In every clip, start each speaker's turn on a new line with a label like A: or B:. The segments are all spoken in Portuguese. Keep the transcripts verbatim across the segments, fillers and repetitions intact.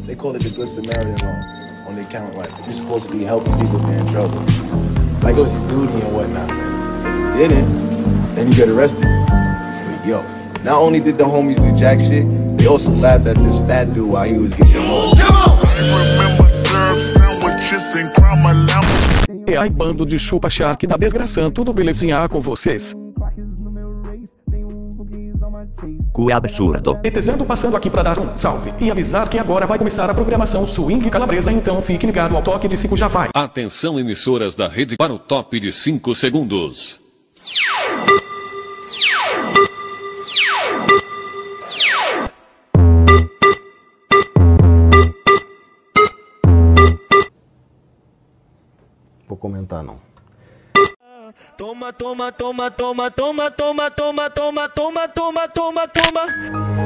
A: they call it the Good Samaritan law. On the account, like, you're supposed to be helping people if they're in trouble. Like, it was your duty and whatnot, man. If you didn't, then you get arrested. But yo, not only did the homies do jack shit, they also laughed at this fat dude while he was getting demoted. Come on!
B: E aí, bando de chupa shark da desgraçã, tudo belezinha com vocês?
C: Que absurdo.
B: Etezando passando aqui pra dar um salve e avisar que agora vai começar a programação Swing Calabresa, então fique ligado ao toque de cinco já vai.
D: Atenção emissoras da rede para o top de cinco segundos.
E: Vou comentar não.
F: Toma, toma, toma, toma, toma, toma, toma, toma, toma, toma, toma, toma.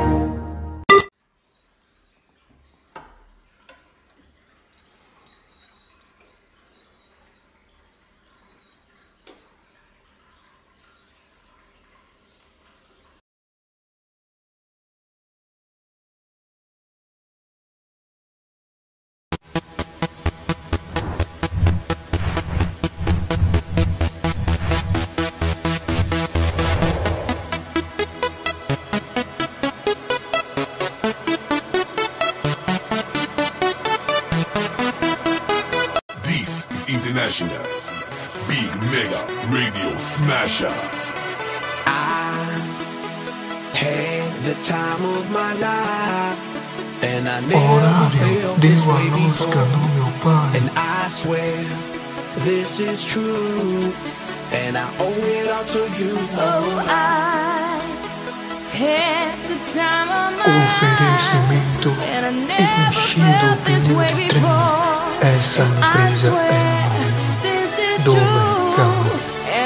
G: International Big Mega Radio Smasher.
H: I had the time of my life, and I never felt this way before. And I swear this is true, and I owe it all to you.
I: Oh, I had the time of my
J: Oferecimento enchido pneu de trem. Essa empresa é do mercado.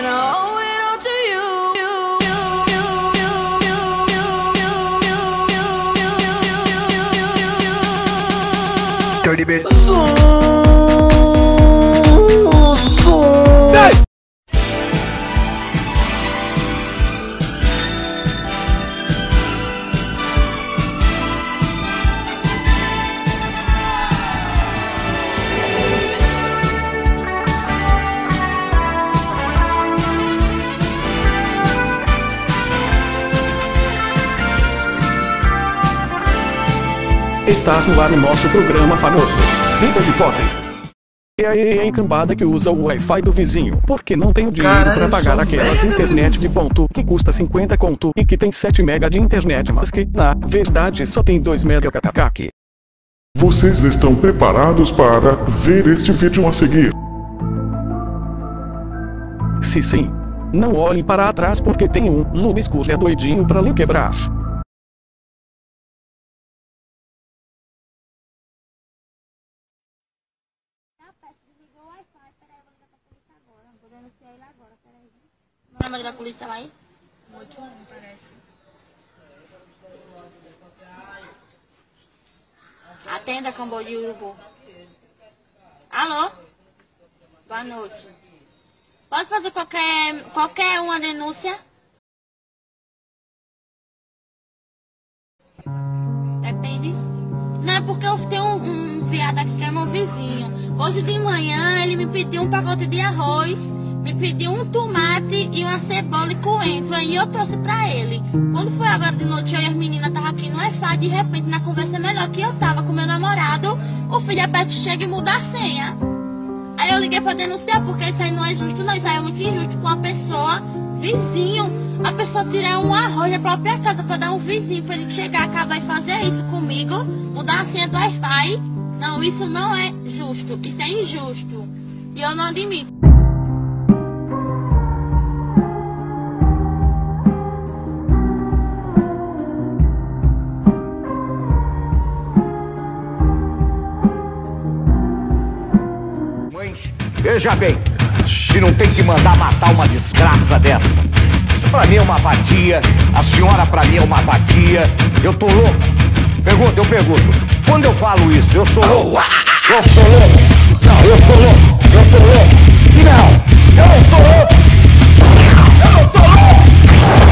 H: Dirty bitch.
B: Está no ar o nosso programa famoso, Vida de Pobre. E aí, é cambada que usa o Wi-Fi do vizinho, porque não tem o dinheiro para pagar aquelas internet de ponto que custa cinquenta conto e que tem sete mega de internet, mas que, na verdade, só tem dois mega kkk.
K: Vocês estão preparados para ver este vídeo a seguir?
B: Se sim, não olhem para trás porque tem um Lubiscus é doidinho para lhe quebrar.
L: O número da polícia lá aí? oito um, parece. Atenda, Cambô de Urubu. Alô? Boa noite. Pode fazer qualquer, qualquer uma denúncia? Depende. Não, é porque eu tenho um, um viado aqui que é meu vizinho. Hoje de manhã ele me pediu um pacote de arroz, me pediu um tomate e uma cebola e coentro, aí eu trouxe pra ele. Quando foi agora de noite, eu e as meninas estavam aqui no Wi-Fi, de repente, na conversa melhor que eu tava com meu namorado, o filho da Beth chega e muda a senha. Aí eu liguei pra denunciar, porque isso aí não é justo não, isso aí é muito injusto com a pessoa, vizinho. A pessoa tirar um arroz da própria casa pra dar um vizinho, pra ele chegar, acabar e fazer isso comigo, mudar a senha do Wi-Fi. Não, isso não é justo, isso é injusto. E eu não admito.
C: Veja bem, se não tem que mandar matar uma desgraça dessa. Pra mim é uma vadia, a senhora pra mim é uma vadia. Eu tô louco. Pergunta, eu pergunto. Quando eu falo isso, eu sou louco? Eu sou louco? Não, eu sou louco. Eu sou louco. Não, eu não sou louco. Eu não sou louco.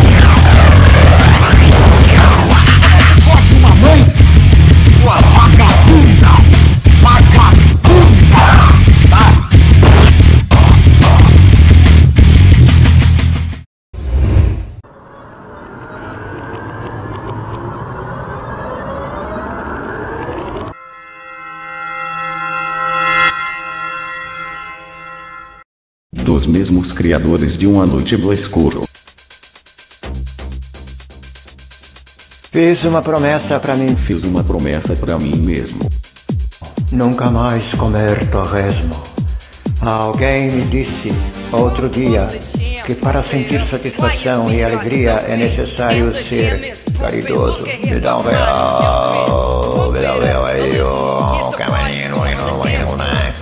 C: Pode uma mãe? Sua vaca.
B: dos mesmos criadores de Uma Noite no Escuro.
E: Fiz uma promessa pra mim.
B: Fiz uma promessa pra mim mesmo.
E: Nunca mais comer torresmo. Alguém me disse outro dia que para sentir satisfação e alegria é necessário ser caridoso. Me dá um real, me dá um real aí, ó, camarinho, né?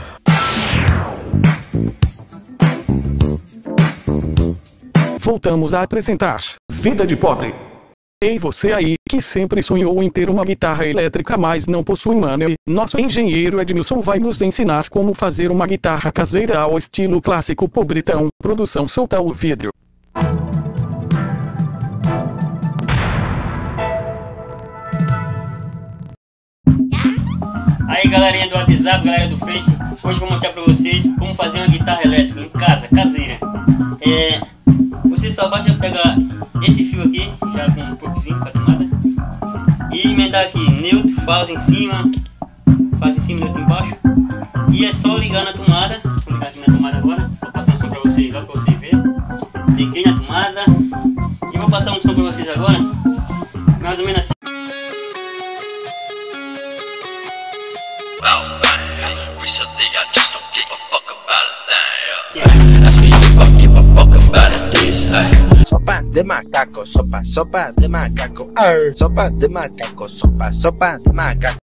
B: Voltamos a apresentar Vida de Pobre. Ei você aí, que sempre sonhou em ter uma guitarra elétrica mas não possui money, nosso engenheiro Edmilson vai nos ensinar como fazer uma guitarra caseira ao estilo clássico pobretão. Produção, solta o vídeo.
M: Aí galerinha do WhatsApp, galera do Face, hoje eu vou mostrar pra vocês como fazer uma guitarra elétrica em casa, caseira. É, você só basta pegar esse fio aqui, já com um pouquinho pra tomada, e emendar aqui neutro, faz em cima, faz em cima, neutro embaixo, e é só ligar na tomada. Vou ligar aqui na tomada agora, vou passar um som pra vocês lá, pra vocês verem. Liguei na tomada, e vou passar um som pra vocês agora, mais ou menos assim.
N: Sopa de macaco, sopa, sopa de macaco, arr, sopa de macaco, sopa, sopa de macaco.